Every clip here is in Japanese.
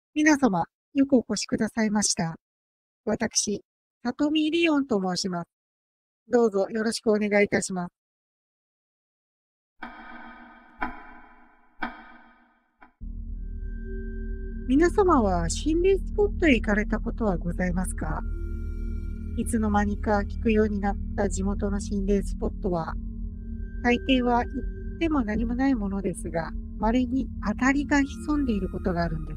皆様、よくお越しくださいました。私、里見リオンと申します。どうぞよろしくお願いいたします。皆様は心霊スポットへ行かれたことはございますか？いつの間にか聞くようになった地元の心霊スポットは、大抵は行っても何もないものですが、稀に当たりが潜んでいることがあるんです。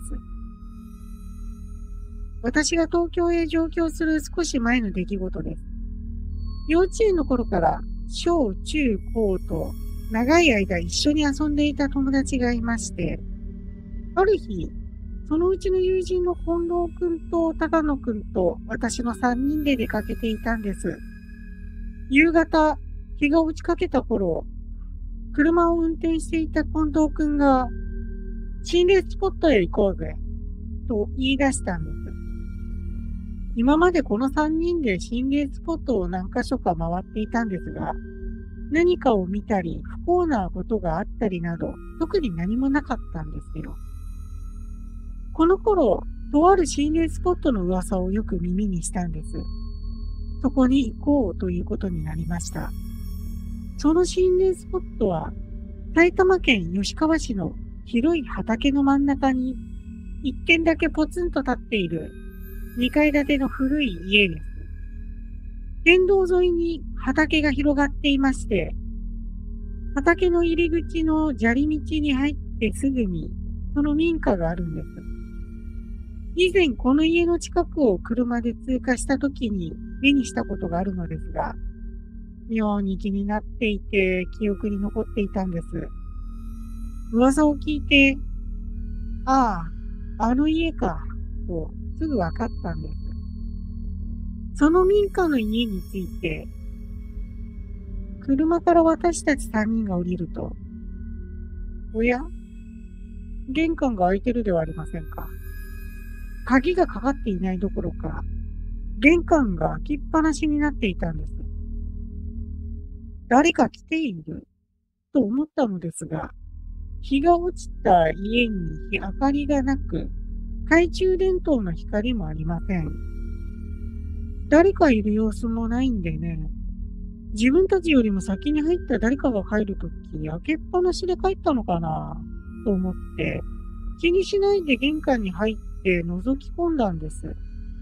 私が東京へ上京する少し前の出来事です。幼稚園の頃から小中高と長い間一緒に遊んでいた友達がいまして、ある日、そのうちの友人の近藤くんと高野くんと私の3人で出かけていたんです。夕方、日が落ちかけた頃、車を運転していた近藤くんが、心霊スポットへ行こうぜ、と言い出したんです。今までこの3人で心霊スポットを何箇所か回っていたんですが、何かを見たり、不幸なことがあったりなど、特に何もなかったんですよ。この頃、とある心霊スポットの噂をよく耳にしたんです。そこに行こうということになりました。その心霊スポットは、埼玉県吉川市の広い畑の真ん中に、一軒だけポツンと立っている2階建ての古い家です。県道沿いに畑が広がっていまして、畑の入り口の砂利道に入ってすぐにその民家があるんです。以前この家の近くを車で通過した時に目にしたことがあるのですが、妙に気になっていて記憶に残っていたんです。噂を聞いて、ああ、あの家か、とすぐ分かったんです。その民家の家について、車から私たち3人が降りると、おや、玄関が開いてるではありませんか。鍵がかかっていないどころか、玄関が開きっぱなしになっていたんです。誰か来ていると思ったのですが、日が落ちた家に明かりがなく、懐中電灯の光もありません。誰かいる様子もないんでね、自分たちよりも先に入った誰かが帰るとき、開けっぱなしで帰ったのかなと思って、気にしないで玄関に入って覗き込んだんです。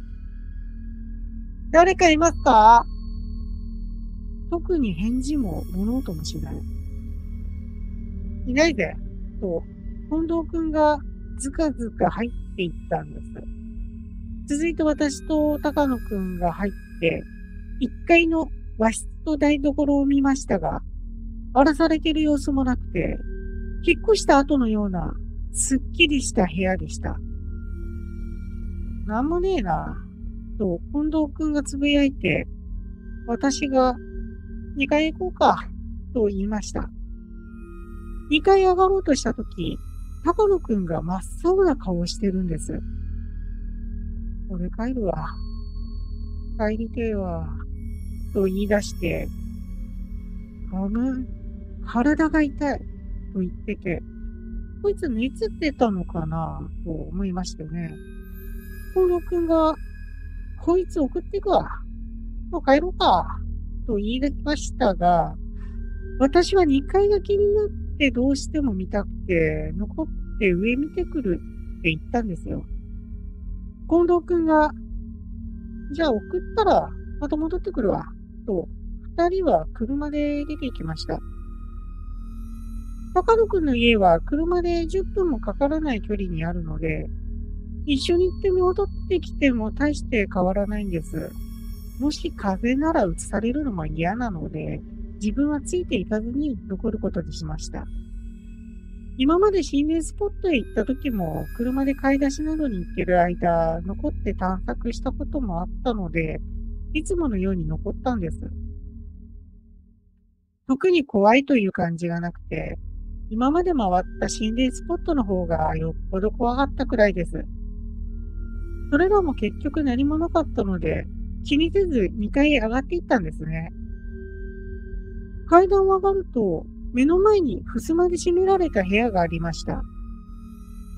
誰かいますか？特に返事も物音もしない。いないぜ、と、近藤くんがずかずか入っていったんです。続いて私と高野くんが入って、1階の和室と台所を見ましたが、荒らされている様子もなくて、引っ越した後のようなすっきりした部屋でした。なんもねえな、と近藤くんがつぶやいて、私が2階へ行こうか、と言いました。2階上がろうとしたとき、高野くんが真っ青な顔をしてるんです。俺帰るわ。帰りてえわ。と言い出して、体が痛い。と言ってて、こいつ熱出たのかなと思いましてね。近藤くんが、こいつ送ってくわ。もう帰ろうか。と言いましたが、私は2階が気になってどうしても見たくて、残って上見てくるって言ったんですよ。近藤くんが、じゃあ送ったらまた戻ってくるわ。と、2人は車で出て行きました。高野くんの家は車で10分もかからない距離にあるので、一緒に行って戻ってきても大して変わらないんです。もし風邪なら移されるのも嫌なので、自分はついていかずに残ることにしました。今まで心霊スポットへ行った時も、車で買い出しなどに行ってる間、残って探索したこともあったので、いつものように残ったんです。特に怖いという感じがなくて、今まで回った心霊スポットの方がよっぽど怖かったくらいです。それらも結局何もなかったので、気にせず2階へ上がっていったんですね。階段を上がると、目の前に襖で閉められた部屋がありました。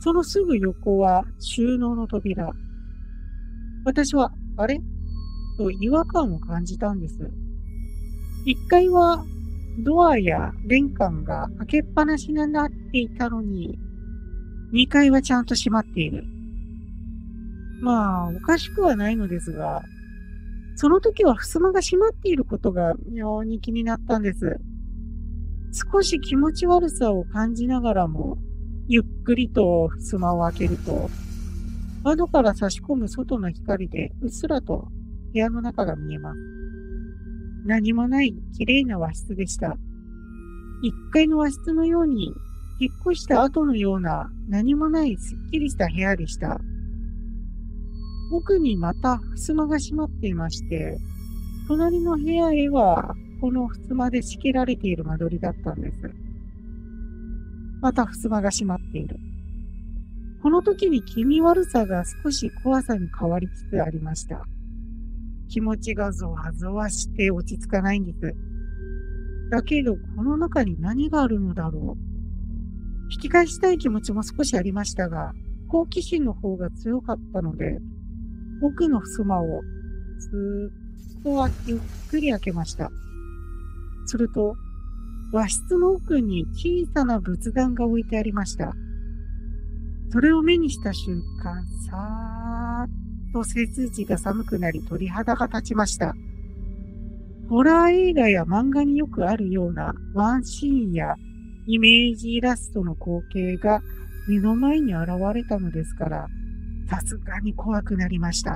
そのすぐ横は収納の扉。私は、あれと違和感を感じたんです。1階はドアや玄関が開けっぱなしになっていたのに、2階はちゃんと閉まっている。まあ、おかしくはないのですが、その時は襖が閉まっていることが妙に気になったんです。少し気持ち悪さを感じながらも、ゆっくりと襖を開けると、窓から差し込む外の光でうっすらと部屋の中が見えます。何もない綺麗な和室でした。1階の和室のように、引っ越した後のような何もないすっきりした部屋でした。奥にまた襖が閉まっていまして、隣の部屋へはこの襖で仕切られている間取りだったんです。また襖が閉まっている。この時に気味悪さが少し怖さに変わりつつありました。気持ちがゾワゾワして落ち着かないんです。だけど、この中に何があるのだろう。引き返したい気持ちも少しありましたが、好奇心の方が強かったので、奥の襖をずっとゆっくり開けました。すると、和室の奥に小さな仏壇が置いてありました。それを目にした瞬間、さーっと背筋が寒くなり鳥肌が立ちました。ホラー映画や漫画によくあるようなワンシーンやイメージイラストの光景が目の前に現れたのですから、さすがに怖くなりました。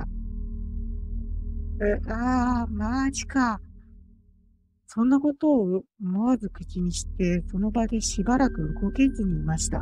マジか。そんなことを思わず口にして、その場でしばらく動けずにいました。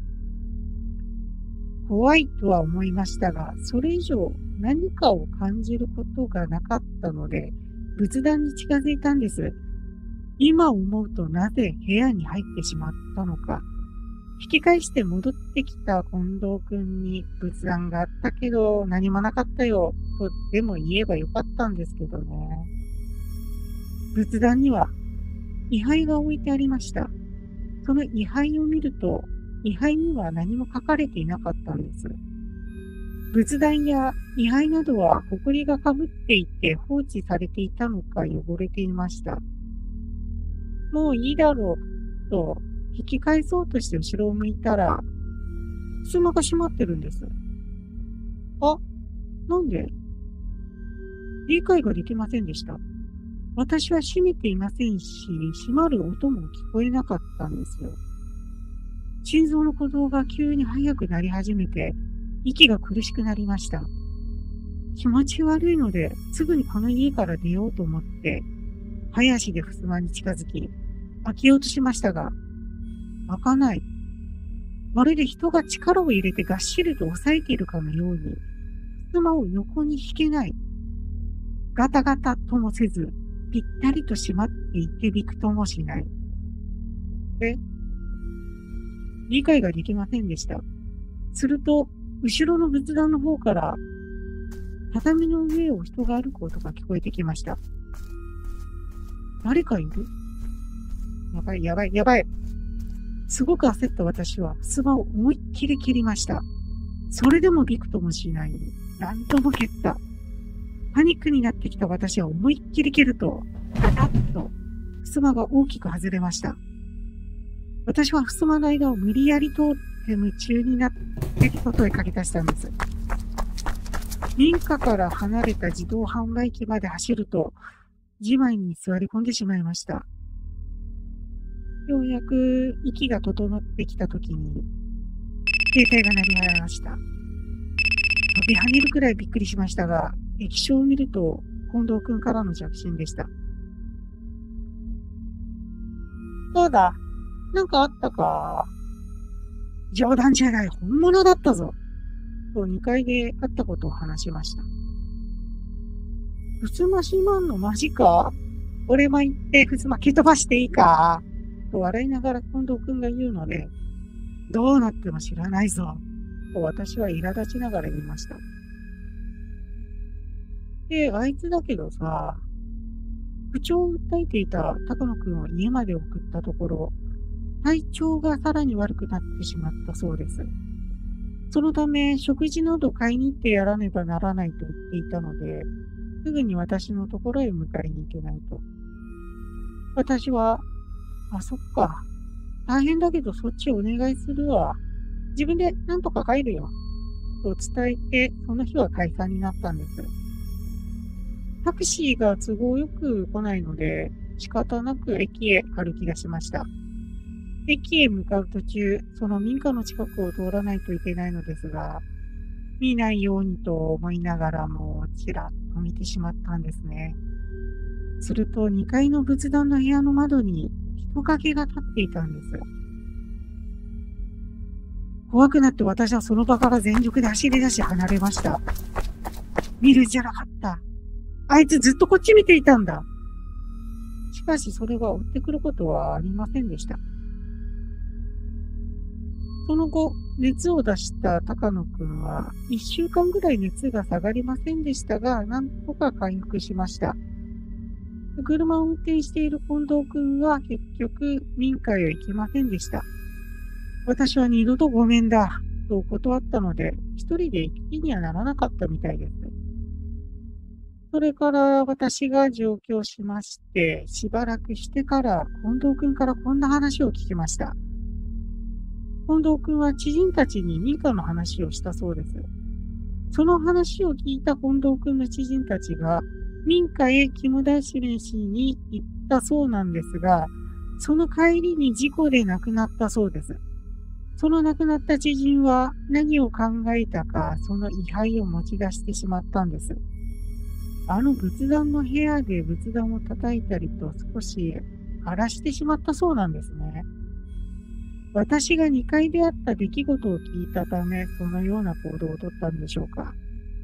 怖いとは思いましたが、それ以上何かを感じることがなかったので、仏壇に近づいたんです。今思うとなぜ部屋に入ってしまったのか。引き返して戻ってきた近藤くんに仏壇があったけど何もなかったよとでも言えばよかったんですけどね。仏壇には位牌が置いてありました。その位牌を見ると位牌には何も書かれていなかったんです。仏壇や位牌などは埃がかぶっていて放置されていたのか汚れていました。もういいだろうと引き返そうとして後ろを向いたら、襖が閉まってるんです。あ、なんで？理解ができませんでした。私は閉めていませんし、閉まる音も聞こえなかったんですよ。心臓の鼓動が急に速くなり始めて、息が苦しくなりました。気持ち悪いので、すぐにこの家から出ようと思って、早足で襖に近づき、開けようとしましたが、開かない。まるで人が力を入れてがっしりと押さえているかのように、襖を横に引けない。ガタガタともせず、ぴったりと閉まっていてびくともしない。理解ができませんでした。すると、後ろの仏壇の方から、畳の上を人が歩く音が聞こえてきました。誰かいる？やばいやばいやばい。すごく焦った私は、襖を思いっきり切りました。それでもびくともしないのに、何度も蹴った。パニックになってきた私は思いっきり蹴ると、ガタッと、襖が大きく外れました。私は襖の間を無理やり通って夢中になって外へ駆け出したんです。民家から離れた自動販売機まで走ると、地面に座り込んでしまいました。ようやく息が整ってきたときに、携帯が鳴りました。飛び跳ねるくらいびっくりしましたが、液晶を見ると、近藤くんからの着信でした。どうだ？なんかあったか？冗談じゃない、本物だったぞ。と2階で会ったことを話しました。襖閉まんのマジか？俺も行って襖蹴飛ばしていいか？と笑いながら近藤くんが言うので、どうなっても知らないぞ。と私は苛立ちながら言いました。あいつだけどさ、不調を訴えていた高野くんを家まで送ったところ、体調がさらに悪くなってしまったそうです。 そのため、食事など買いに行ってやらねばならないと言っていたので、すぐに私のところへ迎えに行けないと。私は、そっか。大変だけどそっちお願いするわ。自分でなんとか帰るよ。と伝えて、その日は解散になったんです。タクシーが都合よく来ないので、仕方なく駅へ歩き出しました。駅へ向かう途中、その民家の近くを通らないといけないのですが、見ないようにと思いながらも、ちらっと見てしまったんですね。すると、2階の仏壇の部屋の窓に人影が立っていたんです。怖くなって私はその場から全力で走り出し離れました。見るんじゃなかった。あいつずっとこっち見ていたんだ。しかしそれが追ってくることはありませんでした。その後、熱を出した高野くんは、1週間ぐらい熱が下がりませんでしたが、なんとか回復しました。車を運転している近藤くんは結局民家へ行きませんでした。私は二度とごめんだ、と断ったので、一人で行きにはならなかったみたいです。それから私が上京しまして、しばらくしてから近藤くんからこんな話を聞きました。近藤くんは知人たちに民家の話をしたそうです。その話を聞いた近藤くんの知人たちが民家へ肝出し飯に行ったそうなんですが、その帰りに事故で亡くなったそうです。その亡くなった知人は何を考えたか、その位牌を持ち出してしまったんです。あの仏壇の部屋で仏壇を叩いたりと少し荒らしてしまったそうなんですね。私が2階であった出来事を聞いたため、そのような行動をとったんでしょうか。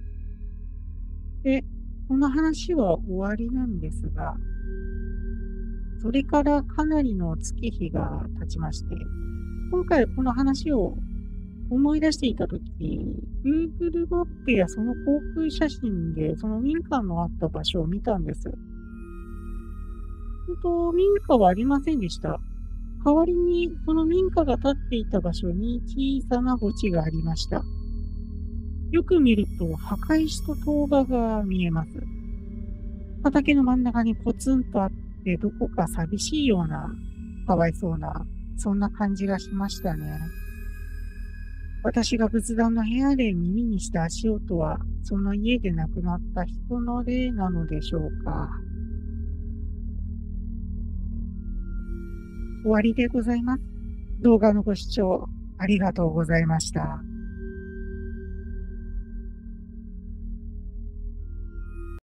で、この話は終わりなんですが、それからかなりの月日が経ちまして、今回この話を思い出していたとき、Google マップやその航空写真でその民家のあった場所を見たんです。民家はありませんでした。代わりにその民家が建っていた場所に小さな墓地がありました。よく見ると墓石と塔場が見えます。畑の真ん中にポツンとあってどこか寂しいような、かわいそうな、そんな感じがしましたね。私が仏壇の部屋で耳にした足音は、その家で亡くなった人の霊なのでしょうか。終わりでございます。動画のご視聴ありがとうございました。